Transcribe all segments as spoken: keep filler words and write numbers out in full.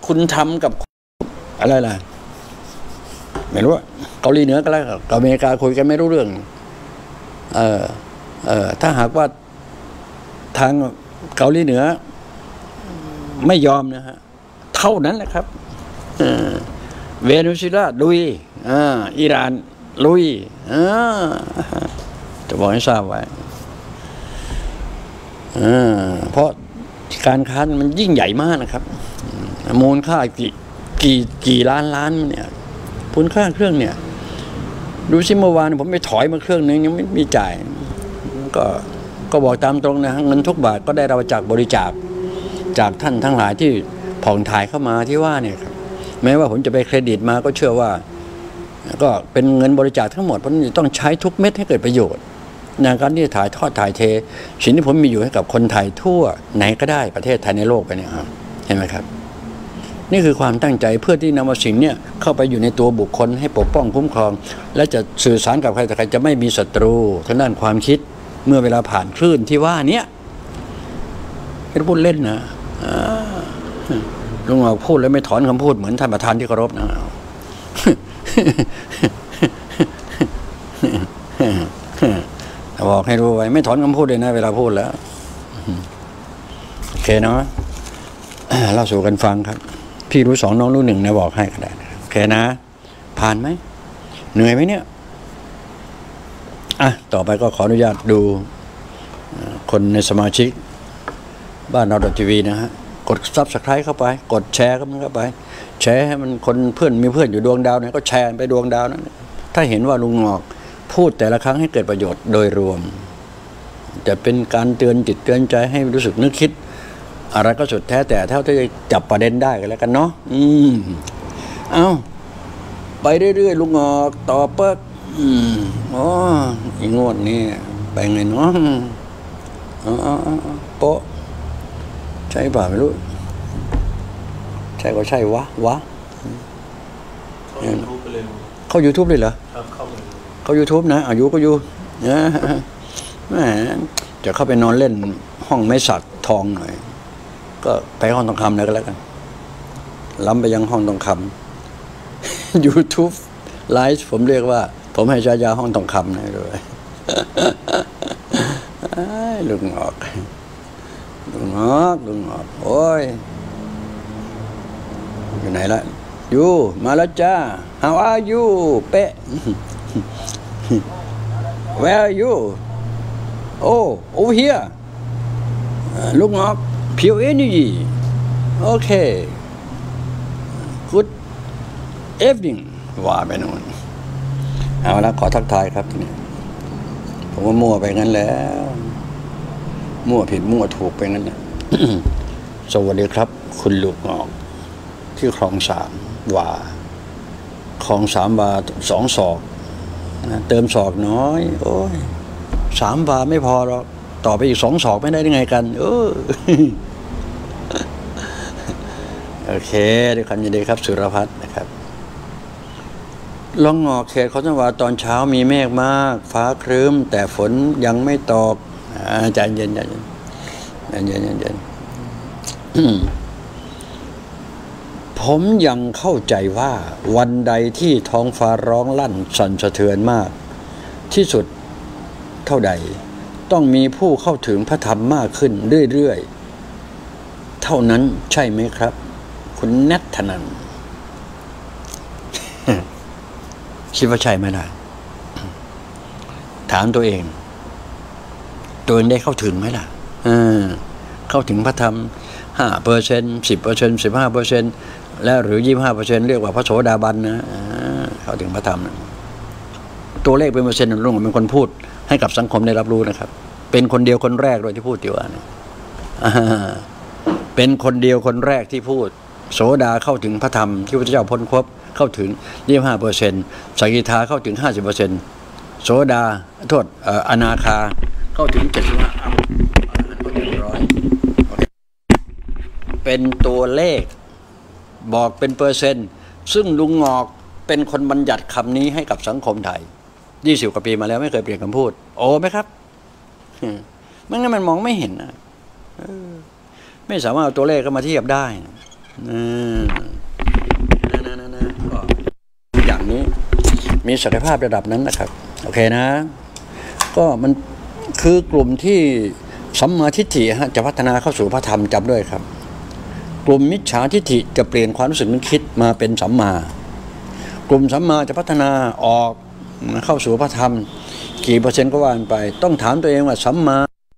คุณทำกับอะไรล่ะไม่รู้เกาหลีเหนือก็แล้วกับอเมริกาคุยกันไม่รู้เรื่องเออเออถ้าหากว่าทางเกาหลีเหนือไม่ยอมนะฮะเท่านั้นแหละครับเวเนซุเอลาลุยอ่าอิหร่านลุยอ่าจะบอกให้ทราบไว้อ่าเพราะการค้ามันยิ่งใหญ่มากนะครับมูลค่ากี่กี่กี่ล้านล้านเนี่ยมูลค่าเครื่องเนี่ยดูซิเมื่อวานผมไปถอยมาเครื่องนึงยังไม่มีจ่ายก็ก็บอกตามตรงนะเงินทุกบาทก็ได้เราจากบริจาคจากท่านทั้งหลายที่ผ่องถ่ายเข้ามาที่ว่าเนี่ยครับแม้ว่าผมจะไปเครดิตมาก็เชื่อว่าก็เป็นเงินบริจาคทั้งหมดเพราะต้องใช้ทุกเม็ดให้เกิดประโยชน์ในการที่ถ่ายทอดถ่ายเทสิ่งที่ผมมีอยู่ให้กับคนไทยทั่วไหนก็ได้ประเทศไทยในโลกไปเนี่ยครับเห็นไหมครับนี่คือความตั้งใจเพื่อที่นำเอาสิ่งเนี่ยเข้าไปอยู่ในตัวบุคคลให้ปกป้องคุ้มครองและจะสื่อสารกับใครแต่ใครจะไม่มีศัตรูทางด้านความคิดเมื่อเวลาผ่านคลื่นที่ว่านี้ไม่ได้พูดเล่นนะลุงออกพูดแล้วไม่ถอนคำพูดเหมือนท่านประธานที่เคารพนะบอกให้รู้ไว้ไม่ถอนคำพูดเลยนะเวลาพูดแล้วโอเคเนาะเล่าสู่กันฟังครับพี่รู้สองน้องรู้หนึ่งนะบอกให้ก็ได้โอเคนะผ่านไหมเหนื่อยไหมเนี่ยอ่ะต่อไปก็ขออนุญาตดูคนในสมาชิกบ้านเราดอททีวีนะฮะกดซับสไครต์เข้าไปกดแชร์เข้ามันเข้าไปแชร์ให้มันคนเพื่อนมีเพื่อนอยู่ดวงดาวเนี่ยก็แชร์ไปดวงดาวนั้นถ้าเห็นว่าลุงงอกพูดแต่ละครั้งให้เกิดประโยชน์โดยรวมจะเป็นการเตือนจิตเตือนใจให้รู้สึกนึกคิดอะไรก็สุดแท้แต่เท่าที่จะจับประเด็นได้กันแล้วกันเนาะอืมเอาไปเรื่อยๆลุงงอกต่อเปิกอืมอ๋ออีงวดนี้ไปไงเนาะอ๋อโป๊ะใช่ป่ะไม่รู้ใช่ก็ใช่วะวะเข้า ยูทูบ เลยเหรอเข้า ยูทูบ นะอายุก็อยู่นะแหมจะเข้าไปนอนเล่นห้องไม้สักทองหน่อยก็ไปห้องทองคำเลยก็แล้วกันล้ำไปยังห้องทองคำ ยูทูบ ไลฟ์ผมเรียกว่าผมให้ฉายาห้องทองคำนะด้วยลุงออกลุงออกลุงออกโอ้ยอยู่ไหนละยูมาแล้วจ้า how are you เป๊ะ where are you oh over here ลุงออกpure energy โอเค good evening ว่าไปนู่นเอาละขอทักทายครับเนี่ยผมว่ามั่วไปงั้นแล้วมั่วผิดมั่วถูกไปงั้นนะ สวัสดีครับคุณลูกงอกที่คลองสามวาคลองสามวาสองศอกเติมศอกน้อยโอ้ยสามวาไม่พอหรอกต่อไปอีกสองศอกไม่ได้ยังไงกันเออ โอเคด้วยความยินดีครับสุรพัฒน์นะครับลองงอกเขตเขาจังหวัดตอนเช้ามีเมฆมากฟ้าครึ้มแต่ฝนยังไม่ตกใจเย็นใจเย็นใจเย็นใจเย็นผมยังเข้าใจว่าวันใดที่ท้องฟ้าร้องลั่นสั่นสะเทือนมากที่สุดเท่าใดต้องมีผู้เข้าถึงพระธรรมมากขึ้นเรื่อยๆเท่านั้นใช่ไหมครับคุณณัฐนันท์คิดว่าใช่ไหมล่ะถามตัวเองตัวเองได้เข้าถึงไหมล่ะเข้าถึงพระธรรมห้าเปอร์เซ็นต์สิบเปอร์เซ็นต์สิบห้าเปอร์เซ็นต์และหรือยี่สิบห้าเปอร์เซ็นต์เรียกว่าพระโสดาบันนะเข้าถึงพระธรรมตัวเลขเป็นเปอร์เซ็นต์ลุงเป็นคนพูดให้กับสังคมได้รับรู้นะครับเป็นคนเดียวคนแรกเลยที่พูดอยู่ว่านะเป็นคนเดียวคนแรกที่พูดโสดาเข้าถึงพระธรรมที่พระเจ้าพ้นพบเข้าถึงยี่สิบห้าเปอร์เซ็นต์สกิทาเข้าถึงห้าสิบเปอร์เซ็นต์โสดาโทษอนาคาเข้าถึงเจ็ดสิบห้าร้อยเป็นตัวเลขบอกเป็นเปอร์เซ็นต์ซึ่งลุงงอกเป็นคนบัญญัติคำนี้ให้กับสังคมไทยยี่สิบกว่าปีมาแล้วไม่เคยเปลี่ยนคำพูดโอ้ไหมครับไม่งั้นมันมองไม่เห็นนะไม่สามารถเอาตัวเลขก็มาเทียบได้นะนะนะนะก็อย่างนี้มีศักยภาพระดับนั้นนะครับโอเคนะก็มันคือกลุ่มที่สัมมาทิฏฐิฮะจะพัฒนาเข้าสู่พระธรรมจำด้วยครับกลุ่มมิจฉาทิฏฐิจะเปลี่ยนความรู้สึกนึกคิดมาเป็นสัมมากลุ่มสัมมาจะพัฒนาออกเข้าสู่พระธรรมกี่เปอร์เซ็นต์ก็ว่าไปต้องถามตัวเองว่าสัมมา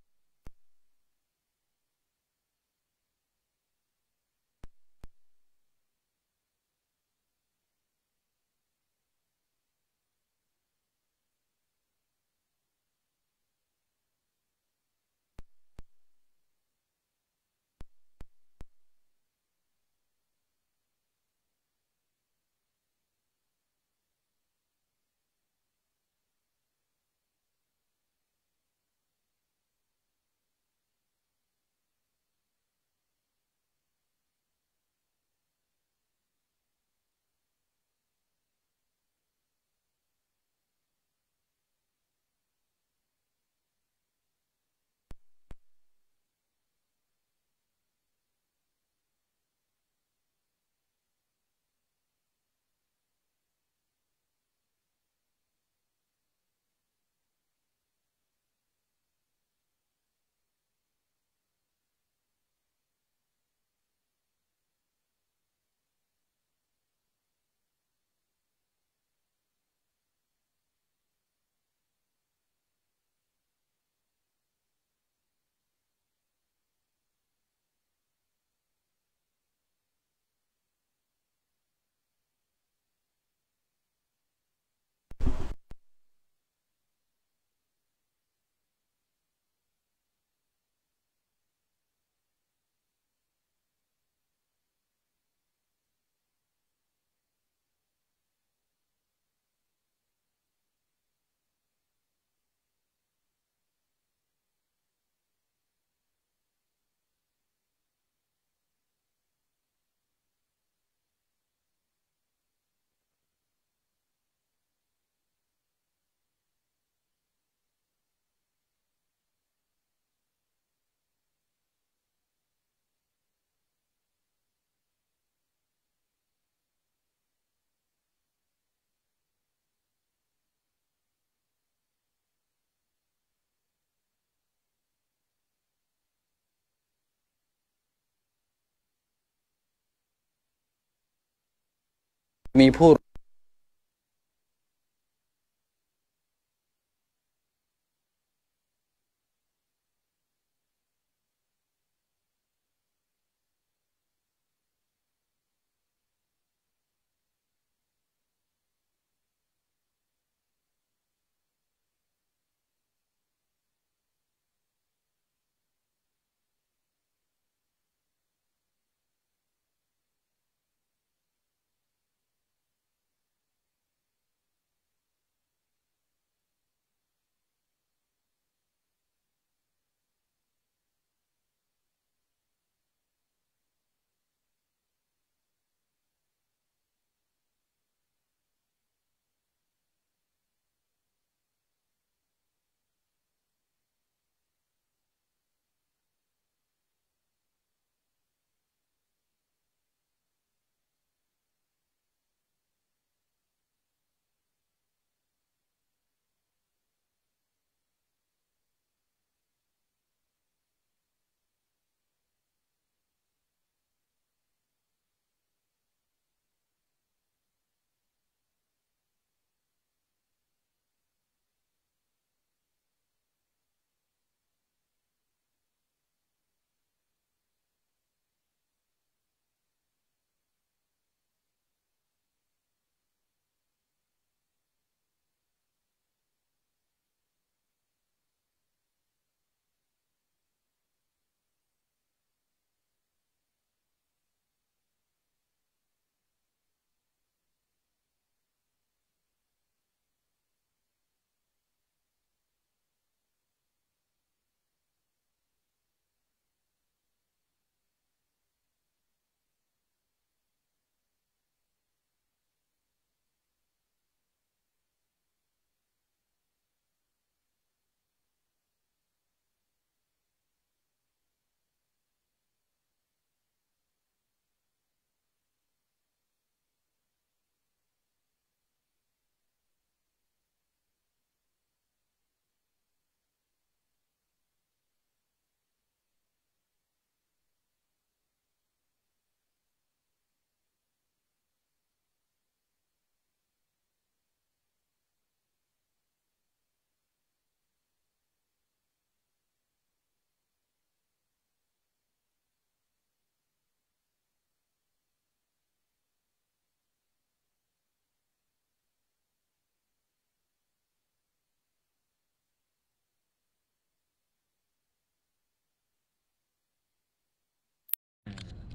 มีผู้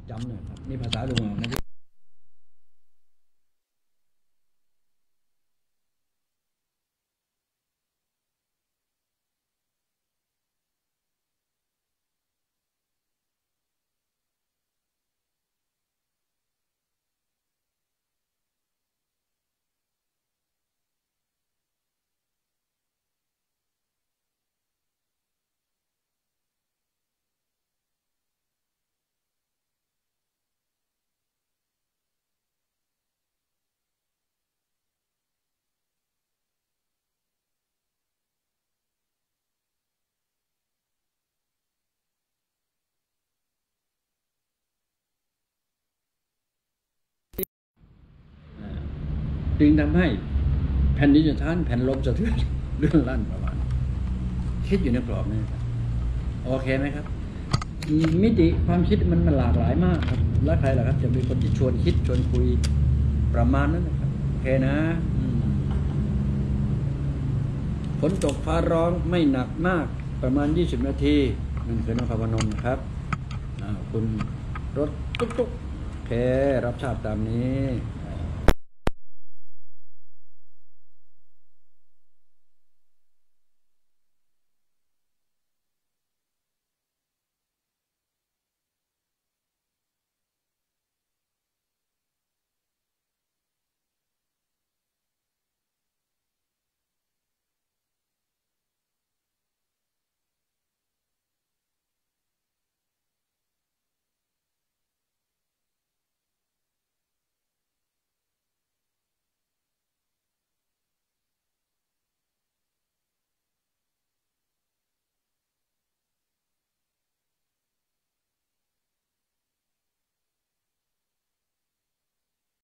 จำหน่อยครับนี่ภาษาลุงออกนะจึงทำให้แผ่นดินสะท้านแผ่นลมสะเทือนเรื่องลั่นประมาณคิดอยู่ในกรอบนี้ครับโอเคไหมครับมิติความคิดมันมันหลากหลายมากครับแล้วใครล่ะครับจะเป็นคนที่ชวนคิดชวนคุยประมาณนั้นนะครับโอเคนะฝนตกฟ้าร้องไม่หนักมากประมาณยี่สิบนาทีนั่นคือนครพนมนะครับคุณรถตุ๊กๆโอเครับทราบตามนี้